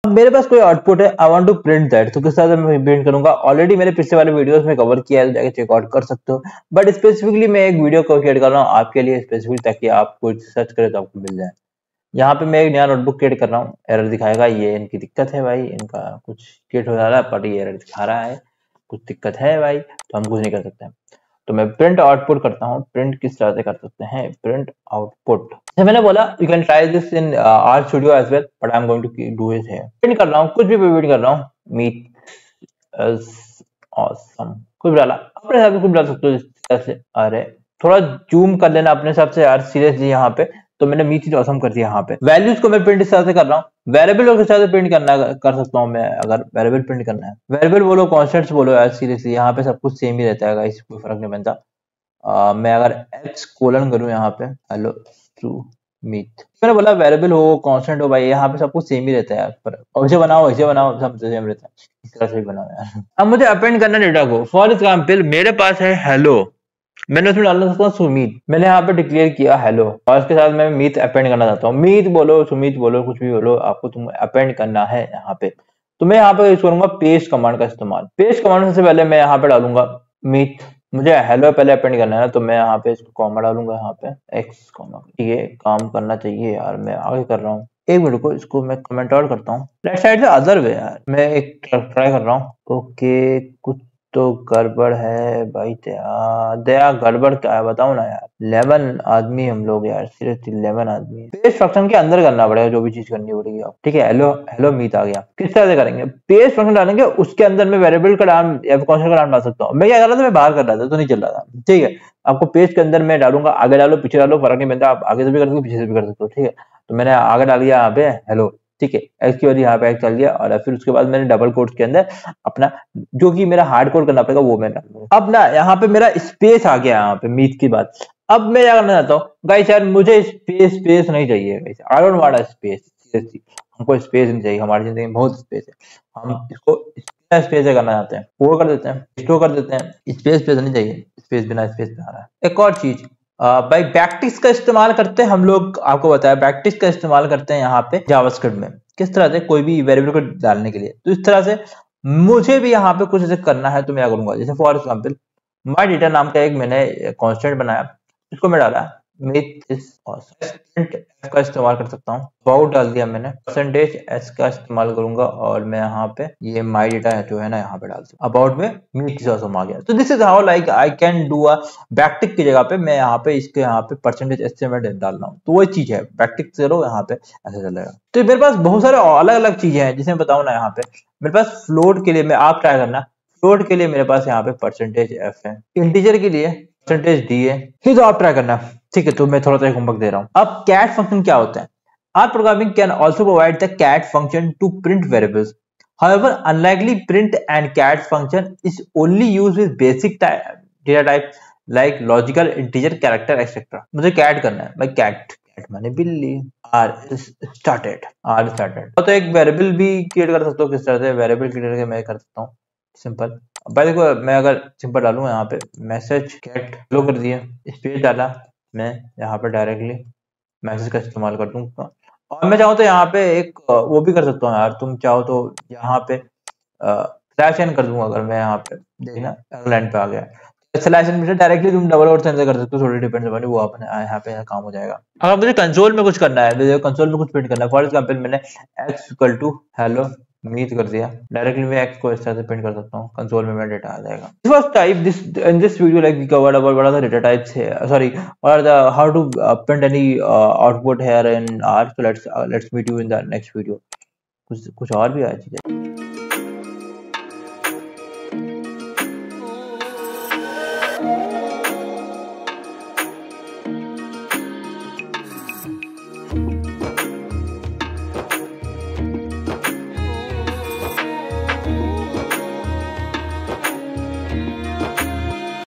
अब मेरे पास कोई आउटपुट है, I want to print that, तो किस तरह से मैं प्रिंट करूंगा? ऑलरेडी मैंने पिछले वाले वीडियोस में कवर किया है, जाके चेकआउट कर सकते हो, बट स्पेसिफिकली मैं एक वीडियो को क्रिएट कर रहा हूँ आपके लिए स्पेसिफिक, ताकि आप कुछ सर्च करें तो आपको मिल जाए। यहाँ पे मैं एक नया नोटबुक क्रिएट कर रहा हूँ, एरर दिखाएगा, ये इनकी दिक्कत है भाई, इनका कुछ क्रिएट हो रहा है पर ये एरर दिखा रहा है, कुछ दिक्कत है भाई, तो हम कुछ नहीं कर सकते हैं। तो मैं प्रिंट आउटपुट करता हूँ। प्रिंट किस तरह से कर सकते हैं? प्रिंट आउटपुट, जैसे मैंने बोला you can try this in R studio as well, but I am going to do it here. Print कर रहा हूँ, कुछ भी प्रिंट कर रहा हूँ, मीट इज ऑसम, कुछ डाला, अपने हिसाब से कुछ डाल सकते हो इस तरह से। अरे थोड़ा जूम कर लेना अपने हिसाब से यार, सीरियसली यहाँ पे तो मैंने मीट इज ऑसम कर दिया। यहाँ पे वैल्यूज को मैं प्रिंट इस तरह से कर रहा हूँ। वेरिएबल किस तरह से प्रिंट करना कर सकता हूँ मैं, अगर वेरिएबल प्रिंट करना है, वेरिएबल बोलो कॉन्स्टेंट्स बोलो यार, सीरियसली यहाँ पे सब कुछ सेम ही रहता है गाइस, कोई फर्क नहीं बनता। मैं अगर x कोलन करूं यहाँ पे, हेलो टू मीट, मैंने बोला वेरिएबल हो कांस्टेंट हो भाई, यहाँ पे सब कुछ सेम ही रहता है यार, पर ऐसे बनाओ सब सेम रहता है, इस तरह से भी बनाओ यार। अब मुझे अपेंड करना डेटा को, फॉर एग्जांपल मेरे पास है हेलो, मैंने उसमें डालना चाहता हूँ सुमीत, मैंने यहाँ पे डिक्लेयर किया हेलो, और उसके साथ मैं मीत अपेंड करना चाहता हूँ। मीत बोलो सुमीत बोलो कुछ भी बोलो, आपको तुम अपेंड करना है यहाँ पे, तो मैं यहाँ पे यूज करूंगा पेस्ट कमांड का इस्तेमाल। पेस्ट कमांड से पहले मैं यहाँ पे डालूंगा मीत, मुझे हेलो पहले अपेंड करना है ना, तो मैं यहाँ पे इसको कॉमा डालूंगा, यहाँ पे एक्स कॉमा, ये काम करना चाहिए यार, मैं आगे कर रहा हूँ। एक मिनट को इसको मैं कमेंट आउट करता हूँ, लेफ्ट साइड से अदर वे यार, मैं एक ट्राई कर रहा हूँ। ओके कुछ तो गड़बड़ है भाई, दया गड़बड़ क्या है बताओ ना यार। 11 आदमी हम लोग यार, सिर्फ 11 आदमी। पेस्ट फंक्शन के अंदर करना पड़ेगा जो भी चीज करनी पड़ेगी आप, ठीक है। हेलो हेलो मीत आ गया, किस तरह से करेंगे? पेस्ट फंक्शन डालेंगे, उसके अंदर मैं वेरिएबल का नाम या कॉन्स्टेंट का नाम डाल सकता हूँ। मैं क्या कर रहा था, मैं बाहर कर रहा था तो नहीं चल रहा था, ठीक है। आपको पेस्ट के अंदर मैं डालूंगा, आगे डालो पीछे डालो फर्क नहीं पड़ता, आप आगे से भी कर सकते हो पीछे से भी कर सकते हो, ठीक है। तो मैंने आगे डाल दिया यहाँ पे हेलो, ठीक है, एक्स की वजह यहाँ पे एक्स डाल दिया, और फिर उसके बाद मैंने डबल कोट्स के अंदर अपना जो कि मेरा हार्ड कोड करना पड़ेगा वो मैं डाल दूंगा। अब ना यहाँ पे मेरा स्पेस आ गया, यहाँ पे मीट की बात। अब मैं क्या करना चाहता हूँ गाइस, यार मुझे स्पेस नहीं चाहिए guys, I don't want a space, seriously हमको स्पेस नहीं चाहिए, हमारी जिंदगी में बहुत स्पेस है, हम इसको स्पेस से करना चाहते हैं, वो कर देते हैं, स्टोर कर देते हैं, स्पेस नहीं चाहिए, स्पेस बिना स्पेस बना रहा है। एक और चीज भाई, बैकटिक्स का इस्तेमाल करते हैं हम लोग, आपको बताया बैकटिक्स का इस्तेमाल करते हैं यहाँ पे जावास्क्रिप्ट में, किस तरह से कोई भी वेरिएबल को डालने के लिए। तो इस तरह से मुझे भी यहाँ पे कुछ ऐसे करना है तो मैं क्या करूंगा, जैसे फॉर एग्जाम्पल माई डेटा नाम का एक मैंने कांस्टेंट बनाया, इसको मैं डाला मीट इज प्रिंट एफ का इस्तेमाल कर सकता हूँ, अबाउट डाल दिया मैंने, परसेंटेज एस का इस्तेमाल करूंगा, और मैं यहाँ पे ये माई डेटा है जो है ना यहाँ पे डाल दूँ, अबाउट में मीट इज ऑसम आ गया। तो this is how like I can do a backtick की जगह पे मैं यहाँ पे इसके यहाँ पे परसेंटेज एस से मैं डाल रहा हूँ, तो वही चीज है, बैकटिक करो यहाँ पे ऐसे चलेगा। तो मेरे पास बहुत सारे अलग अलग चीजें हैं जिसे बताऊँ ना, यहाँ पे मेरे पास फ्लोट के लिए मैं, आप ट्राई करना, फ्लोट के लिए मेरे पास यहाँ पे परसेंटेज एफ है, इंटीजर के लिए परसेंटेज डी है, ये तो आप ट्राई करना, ठीक है। तो मैं थोड़ा सा होमवर्क दे रहा हूँ। अब कैट फंक्शन क्या होता है? R programming can also provide the cat function to print variables, however unlikely print and cat function is only used with basic data type like logical integer character etc. मुझे cat करना है भाई, cat माने बिल्ली, are started तो एक variable भी create कर सकता हूँ, किस तरह से वेरिएबल क्रिएट करके मैं कर सकता हूँ सिंपल। भाई देखो, मैं अगर सिंपल डालूंगा यहाँ पे मैसेज कैट लो कर दिया, स्पेस डाला, मैं यहाँ पे डायरेक्टली मैसेज का इस्तेमाल कर दूंगा, और मैं चाहूँ तो यहाँ पे एक वो भी कर सकता हूँ यार, तुम चाहो तो यहाँ पे स्लैश एन कर दूंगा, अगर मैं यहाँ पे देखना लाइन पे आ गया स्लैश एन, डायरेक्टली तुम डबल और सेंसर कर सकते हो, थोड़ी डिपेंड अपनी वो अपने यहाँ पे काम हो जाएगा। अगर मुझे कंसोल में कुछ करना है, मुझे कंसोल में कुछ प्रिंट करना है, फॉर एग्जांपल मैंने x equal to hello meet कर दिया, डायरेक्टली मैं x को इस तरह से प्रिंट कर सकता हूँ, कंसोल में मेरा डेटा आ जाएगा। This was type this in this video like we covered about what are the data types here, sorry, what are the how to print any output here in R, so let's meet you in the next video। कुछ और भी आ चीजें।